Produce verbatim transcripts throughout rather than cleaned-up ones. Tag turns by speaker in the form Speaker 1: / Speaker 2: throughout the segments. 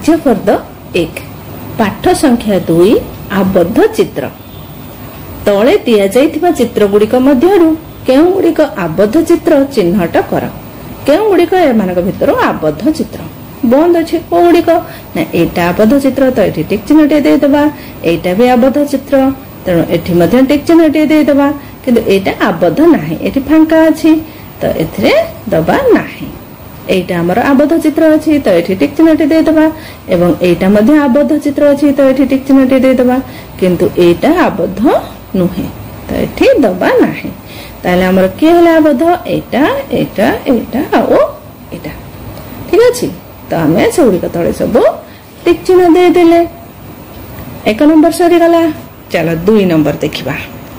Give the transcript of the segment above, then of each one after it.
Speaker 1: कार्य फर्द एक पाठ संख्या दुई आबद्ध चित्र तले दिया जाइथिबा चित्र गुड़िक मध्यरु केउ गुड़िक आबद्ध चित्र चिन्हट कर केउ गुड़िक एमानक भितर आबद्ध चित्र बंद अछि को गुड़िक ना एटा आबद्ध चित्र तो एठी टिक चिन्हटे दे देबा एटा भी आबद्ध चित्र तेणु एठी मध्य टिक चिन्हटे दे देबा किंतु एटा आबद्ध नाही एठी फांका अछि तो एथिरे दबा नाही एटा हमर आबद्ध चित्र अछि तो एठी टिक चिन्हटे दे देबा एवं एटा मध्य आबद्ध चित्र अछि तो एठी टिक चिन्हटे दे देबा किंतु एटा आबद्ध नुहे तो एठी दबा नाही ताले हमर के हला आबद्ध एटा एटा एटा ओ एटा ठीक अछि तो हमें सेउडी का तळे सब टिक चिन्ह दे देले एक नंबर सरी गला चलो दुई नंबर देखिबा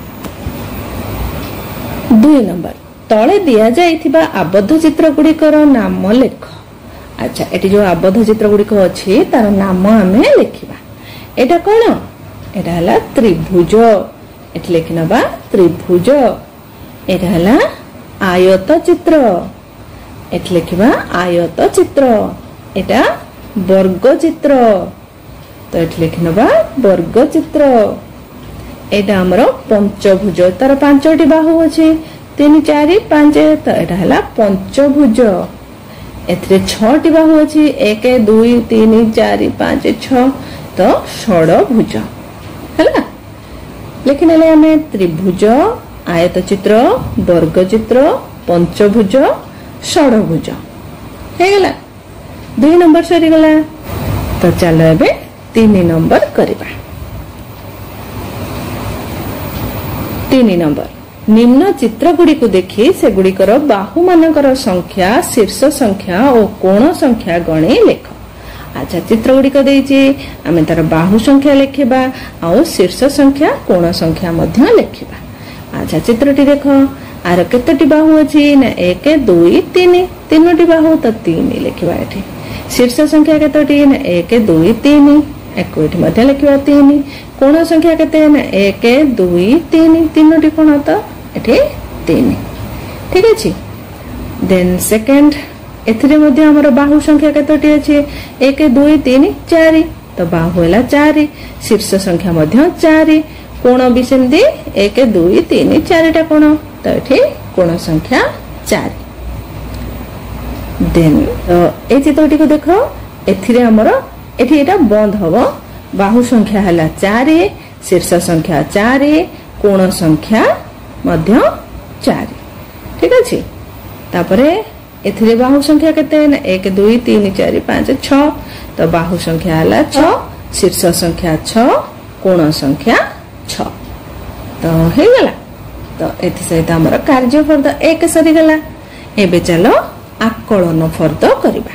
Speaker 1: दुई नंबर तले दिया जाइथिबा आबद्ध चित्र गुड़िकर नाम लेख अच्छा एटी जो आबद्ध चित्र गुड़िक अछि तार नाम हमें लिखिबा एटा कोन एटा हला त्रिभुज एटी लिखिनबा त्रिभुज एटा हला आयत चित्र एटी लिखिबा आयत चित्र एटा वर्ग चित्र तो एटी लिखिनबा वर्ग चित्र एटा हमरो पंचभुज तार पांचटी बाहु अछि तीन चार पांच तो एटा हला पंचभुज एथरे छटी बाहु अछि एक दुई तीन चार पांच छ तो षडभुज हला लिखिनेले हमें त्रिभुज आयत चित्र वर्ग चित्र पंचभुज षडभुज हे गला दुई नंबर सरी गला तो चलो एबे तीन नंबर करिबा तीन नंबर निम्न चित्र गुड़ी को देखि से गुड़िकर बाहु मानकर संख्या शीर्ष संख्या और कोण संख्या गणे लेख अच्छा चित्र गुड़ी को देइछि आमे तार बाहु संख्या लेखिबा और शीर्ष संख्या कोण संख्या मध्य लेखिबा अच्छा चित्रटी देखो आर केतटी बाहु अछि ना एक दुई तीन तीनटी बाहु तो तीन लेखिबा एठी शीर्ष संख्या केतटी ना एक दुई तीन एक एठी मध्य लेखिबा तीन कोण संख्या केते ना एक दुई तीन तीनटी कोण तो एठी तीन ठीक अछि देन सेकंड एथिरे मध्य हमर बाहु संख्या केतटी अछि एक दुई तीन चार तो बाहु हला चार शीर्ष संख्या मध्य चार कोण भी सेमदी एक दुई तीन चारटा कोण तो एठी कोण संख्या चार देन ए चित्रटी को देखो एथिरे हमर एठी एटा बंद हबो बाहु संख्या हला चार शीर्ष संख्या चार कोण संख्या मध्य चार ठीक अछि तापरे एथिरे बाहु संख्या केते ना एक दुई तीन चार पांच छ तो बाहु संख्या हला छ शीर्ष संख्या छ कोण संख्या छ तो हे गला तो एथि सहित हमर कार्य फर्द एक सरी गला एबे चलो आकलन फर्द करिबा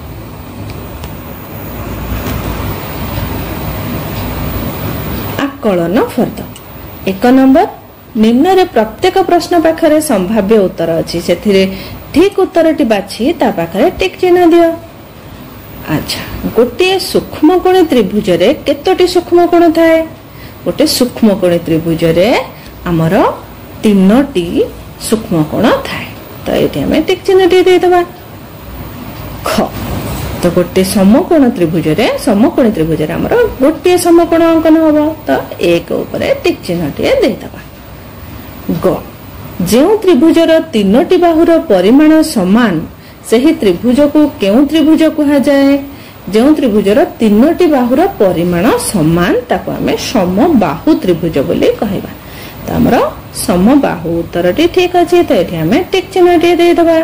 Speaker 1: आकलन फर्द एक नंबर निम्न रे प्रत्येक प्रश्न पाखरे संभाव्य उत्तर अछि सेथिरे ठीक उत्तरटी बाछि ता पाखरे टिक चिन्ह दियो अच्छा गोटे सूक्ष्म कोण त्रिभुज रे केतोटी सूक्ष्म कोण थाए गोटे सूक्ष्म कोण त्रिभुज रे हमर तीनटी सूक्ष्म कोण थाए तो एठी हमें टिक चिन्ह दे देबा ख तो गोटे समकोण त्रिभुज रे समकोण त्रिभुज रे हमर गोटे समकोण अंकन होबो तो एक ऊपर टिक चिन्ह दे देबा ग जेउ त्रिभुजर तीनटी बाहुर परिमाण समान सही त्रिभुज को केउ त्रिभुज कहा जाए जेउ त्रिभुजर तीनटी बाहुर परिमाण समान ताको हमें समबाहु त्रिभुज बोली कहबा तो हमर समबाहु उत्तरटी ठीक अछि तो एठी हमें टिक चिन्ह दे देबा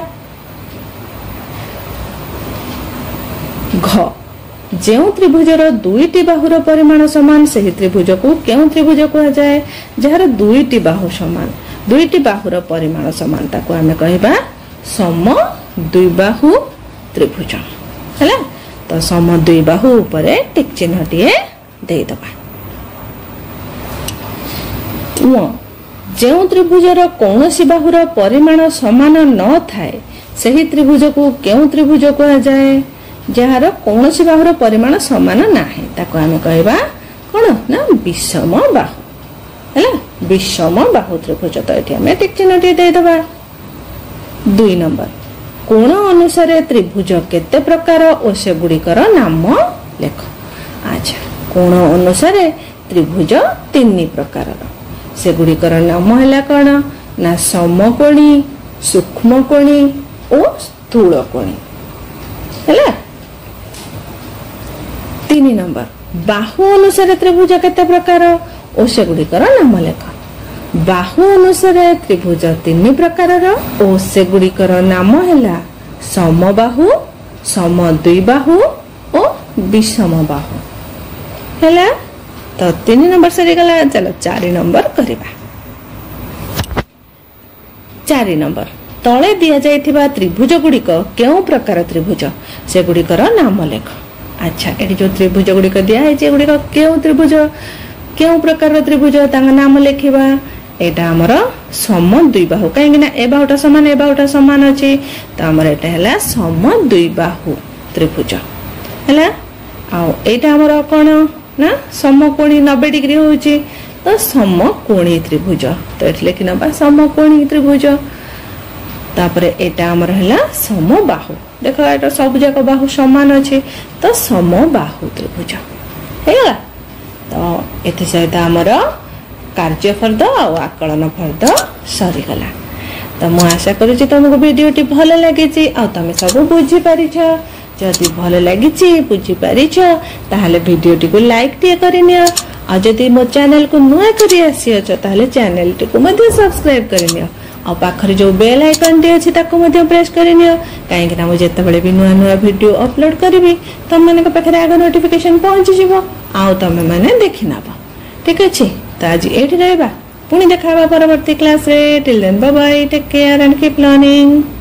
Speaker 1: घ जेउ त्रिभुजर दुईटी बाहुर परिमाण समान सही त्रिभुज को केउ त्रिभुज कहा जाए जहार दुईटी बाहु समान दुईटी बाहुर परिमाण समान ताको हमें कहबा सम द्विबाहु त्रिभुज हैला तो सम द्विबाहु ऊपर टिक चिन्ह टिए दे दबा उ जेउ त्रिभुजर कौनसी बाहुर परिमाण समान न थाए सही त्रिभुज को केउ त्रिभुज कहा जाए जहार कौनसी बाहुर परिमाण समान नाही ताको हमें कहबा कोन ना विषम बाहु हैला विषम बाहु त्रिभुज तो एठी हमें टिक चिन्ह टिए दे दबा दुई नंबर कोण अनुसार त्रिभुज केते प्रकार और से गुड़िकर नाम लेख। अच्छा कोण अनुसार त्रिभुज तीन प्रकार से गुड़िकर नाम है कौन ना समकोणी सूक्ष्मकोणी और स्थूलकोणी है। तीन नंबर बाहु अनुसार त्रिभुज केते प्रकार और से गुड़िकर नाम लेख। बाहु अनुसार त्रिभुज तीन प्रकार और से गुड़िकर नाम है समबाहु समद्विबाहु और विषम बाहु है। तो तीन नंबर सरी गला। चलो चार नंबर करबा। चार नंबर तले दिया जाइथिबा त्रिभुज गुड़िक केउ प्रकार त्रिभुज से गुड़िकर नाम लेख। अच्छा ये जो त्रिभुज गुड़िक दिया है गुड़िक केउ त्रिभुज केउ प्रकार त्रिभुज तांग नाम लेखिबा। एटा हमर समद्विबाहु कहीं ए बाहुटा समान ए बाहुटा समान अछि तो हमर एटा हला समद्विबाहु त्रिभुज हला। आ एटा हमर कोन ना समकोणी नब्बे डिग्री होची तो समकोणी त्रिभुज तो एट लिखि नबा समकोणी त्रिभुज। तापरे एटा हमर हला समबाहु देखो एटा सब जाक बाहु समान अछि तो समबाहु त्रिभुज हेला। तो एथि सहित हमर कार्यफर्द और आकलन फर्द सरीगला। तो मु आशा करुच्ची तुमको वीडियोटी भल लगी आ तुम सब बुझी पारिछ। जदि भल लगी बुझी पारिछ ताहले वीडियोटी को लाइक टे करनियो आ जदि मो चैनल को नुआ करी आसीछ ताहले चैनल टी को मध्य सब्सक्राइब करनियो आ पाखरे जो बेल आइकन टी अछि ताको मध्य प्रेस करनियो काहे कि ना मु जते बेले भी नुआ नुआ वीडियो अपलोड करबी तुम माने के पाखरे आगे नोटिफिकेशन पहुंची जिवो आ तुम माने देखि नाबो। ठीक अछि तो आज एठी रहबा पुणी देखा परवर्ती क्लास रे। Till then bye bye take care and keep learning.